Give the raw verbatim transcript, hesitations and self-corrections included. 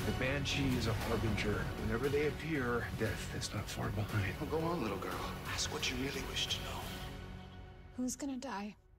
The Banshee is a harbinger. Whenever they appear, death is not far behind. Well, go on, little girl. Ask what you really wish to know. Who's gonna die?